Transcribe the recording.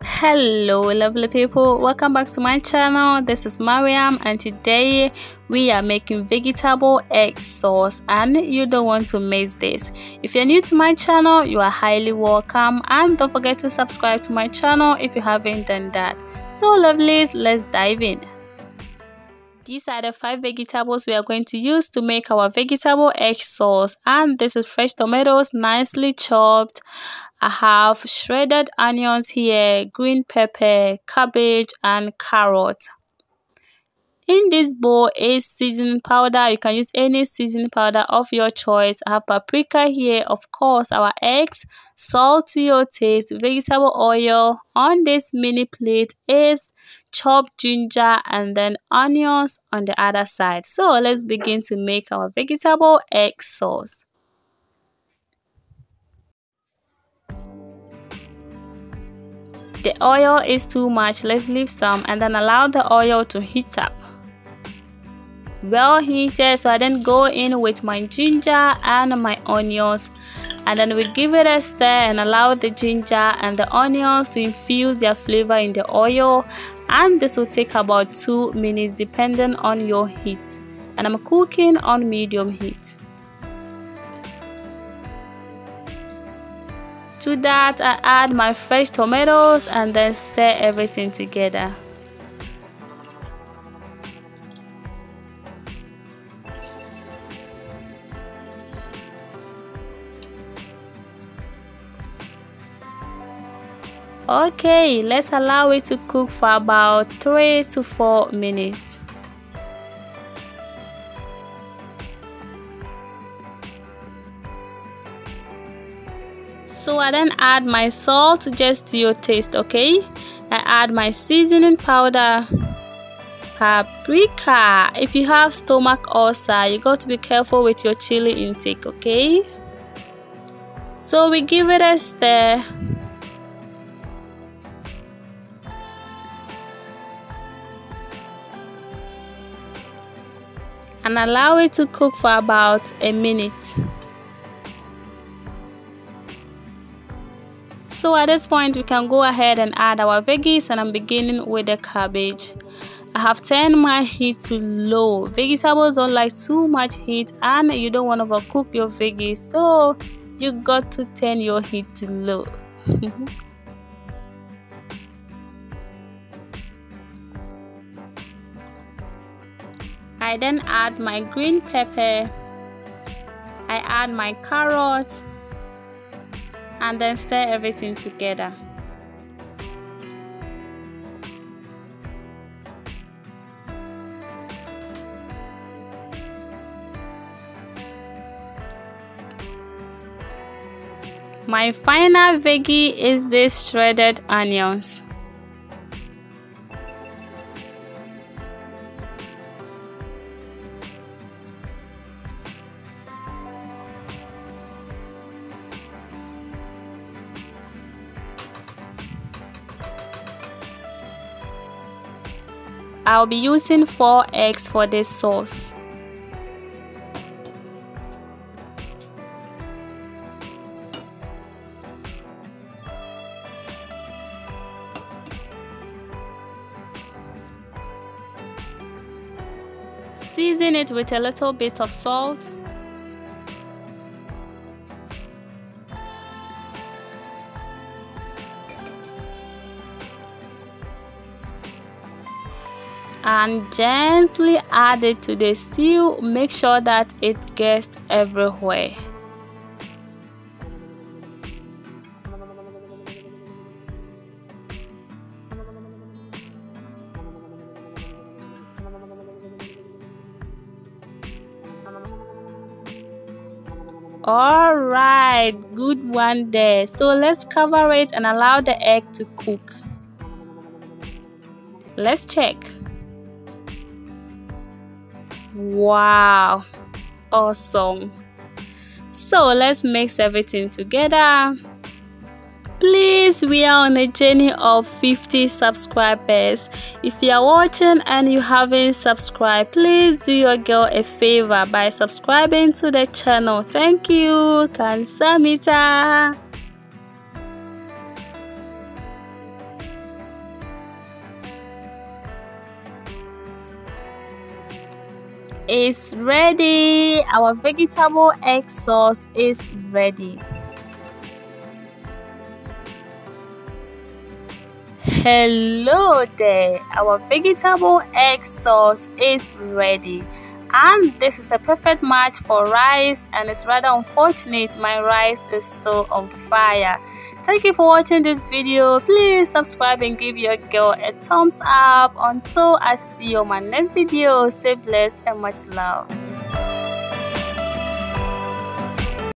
Hello lovely people, welcome back to my channel. This is Mariam and today we are making vegetable egg sauce and you don't want to miss this. If you're new to my channel, you are highly welcome and don't forget to subscribe to my channel if you haven't done that. So lovelies, let's dive in. These are the 5 vegetables we are going to use to make our vegetable egg sauce, and this is fresh tomatoes nicely chopped. I have shredded onions here, green pepper, cabbage and carrot. In this bowl is seasoning powder. You can use any seasoning powder of your choice. I have paprika here, of course, our eggs, salt to your taste, vegetable oil. On this mini plate is chopped ginger and then onions on the other side. So let's begin to make our vegetable egg sauce. The oil is too much. Let's leave some and then allow the oil to heat up. Well heated, so I then go in with my ginger and my onions, and then we give it a stir and allow the ginger and the onions to infuse their flavor in the oil, and this will take about 2 minutes depending on your heat, and I'm cooking on medium heat. To that I add my fresh tomatoes and then stir everything together. Okay, let's allow it to cook for about 3 to 4 minutes. So I then add my salt just to your taste, okay? I add my seasoning powder, paprika. If you have stomach ulcer, you got to be careful with your chili intake, okay? So we give it a stir. And allow it to cook for about a minute. So at this point we can go ahead and add our veggies, and I'm beginning with the cabbage. I have turned my heat to low. Vegetables don't like too much heat and you don't want to overcook your veggies, so you got to turn your heat to low. I then add my green pepper, I add my carrots, and then stir everything together. My final veggie is this shredded onions. I'll be using 4 eggs for this sauce. Season it with a little bit of salt. And gently add it to the stew. Make sure that it gets everywhere. Alright, good one there. So let's cover it and allow the egg to cook. Let's check. Wow, awesome. So let's mix everything together. Please, we are on a journey of 50 subscribers. If you are watching and you haven't subscribed, please do your girl a favor by subscribing to the channel. Thank you. Kansamita. is ready. Our vegetable egg sauce is ready. Hello there, our vegetable egg sauce is ready, and this is a perfect match for rice, and it's rather unfortunate my rice is still on fire. Thank you for watching this video. Please subscribe and give your girl a thumbs up. Until I see you on my next video, stay blessed and much love.